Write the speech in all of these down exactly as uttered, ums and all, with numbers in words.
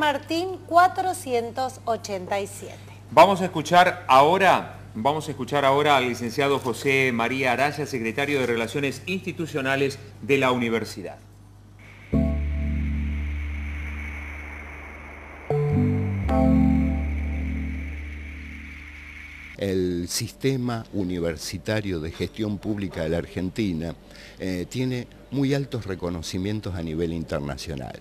San Martín cuatrocientos ochenta y siete. Vamos a escuchar ahora, vamos a escuchar ahora al licenciado José María Araya, secretario de Relaciones Institucionales de la Universidad. El sistema universitario de gestión pública de la Argentina eh, tiene muy altos reconocimientos a nivel internacional.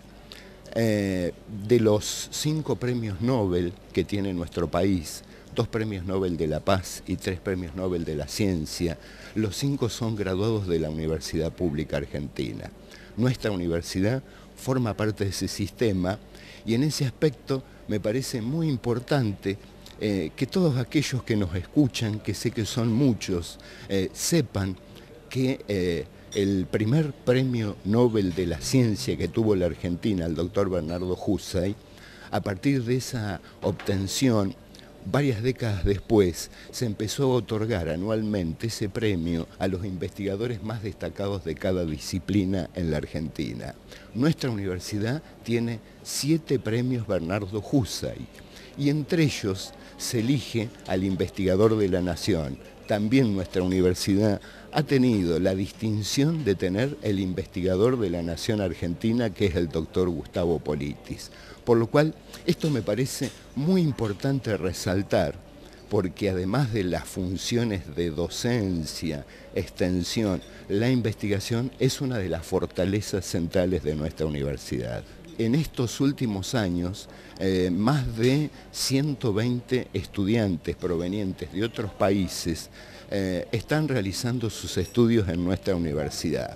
Eh, de los cinco premios Nobel que tiene nuestro país, dos premios Nobel de la Paz y tres premios Nobel de la Ciencia, los cinco son graduados de la Universidad Pública Argentina. Nuestra universidad forma parte de ese sistema y en ese aspecto me parece muy importante Eh, que todos aquellos que nos escuchan, que sé que son muchos, eh, sepan que eh, el primer premio Nobel de la Ciencia que tuvo la Argentina, el doctor Bernardo Husay, a partir de esa obtención, varias décadas después, se empezó a otorgar anualmente ese premio a los investigadores más destacados de cada disciplina en la Argentina. Nuestra universidad tiene siete premios Bernardo Husay y entre ellos se elige al investigador de la nación. También nuestra universidad ha tenido la distinción de tener el investigador de la nación argentina, que es el doctor Gustavo Politis. Por lo cual, esto me parece muy importante resaltar, porque además de las funciones de docencia, extensión, la investigación es una de las fortalezas centrales de nuestra universidad. En estos últimos años, eh, más de ciento veinte estudiantes provenientes de otros países eh, están realizando sus estudios en nuestra universidad.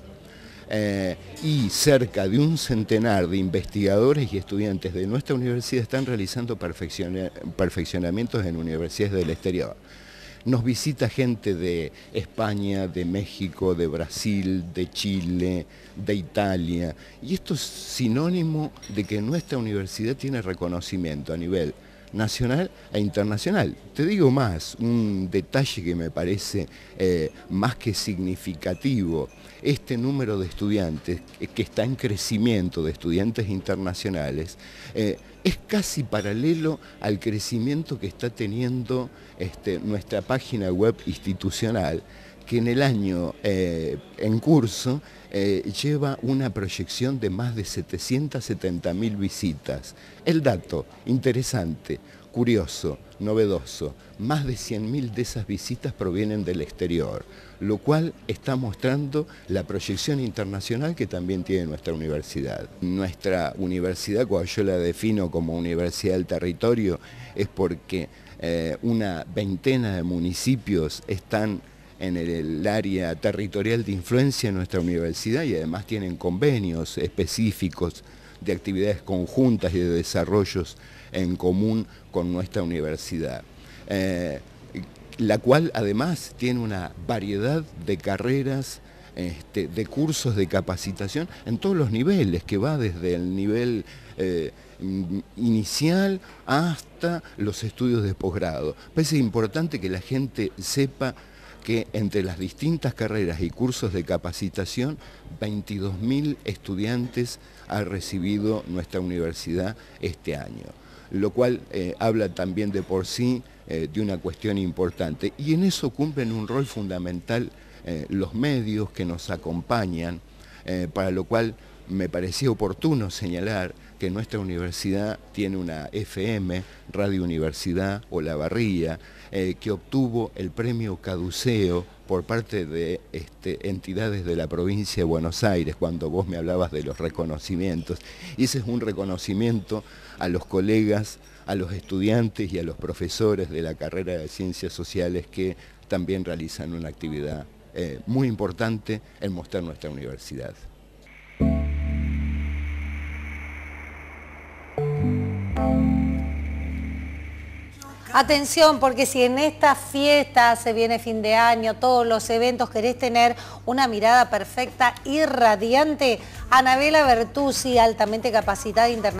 Eh, y cerca de un centenar de investigadores y estudiantes de nuestra universidad están realizando perfecciona, perfeccionamientos en universidades del exterior. Nos visita gente de España, de México, de Brasil, de Chile, de Italia, y esto es sinónimo de que nuestra universidad tiene reconocimiento a nivel nacional e internacional. Te digo más, un detalle que me parece eh, más que significativo: este número de estudiantes que está en crecimiento, de estudiantes internacionales, eh, es casi paralelo al crecimiento que está teniendo este, nuestra página web institucional, que en el año eh, en curso eh, lleva una proyección de más de setecientas setenta mil visitas. El dato interesante, curioso, novedoso, más de cien mil de esas visitas provienen del exterior, lo cual está mostrando la proyección internacional que también tiene nuestra universidad. Nuestra universidad, cuando yo la defino como universidad del territorio, es porque eh, una veintena de municipios están en el área territorial de influencia de nuestra universidad y además tienen convenios específicos de actividades conjuntas y de desarrollos en común con nuestra universidad, eh, la cual además tiene una variedad de carreras, este, de cursos de capacitación en todos los niveles, que va desde el nivel eh, inicial hasta los estudios de posgrado. Parece importante que la gente sepa que entre las distintas carreras y cursos de capacitación, veintidós mil estudiantes ha recibido nuestra universidad este año, lo cual eh, habla también de por sí eh, de una cuestión importante. Y en eso cumplen un rol fundamental eh, los medios que nos acompañan, eh, para lo cual me parecía oportuno señalar que nuestra universidad tiene una F M, Radio Universidad Olavarría, eh, que obtuvo el premio Caduceo por parte de este, entidades de la provincia de Buenos Aires, cuando vos me hablabas de los reconocimientos. Y ese es un reconocimiento a los colegas, a los estudiantes y a los profesores de la carrera de Ciencias Sociales que también realizan una actividad eh, muy importante en mostrar nuestra universidad. Atención, porque si en esta fiesta se viene fin de año, todos los eventos, querés tener una mirada perfecta y radiante, Anabela Bertuzzi, altamente capacitada internacional.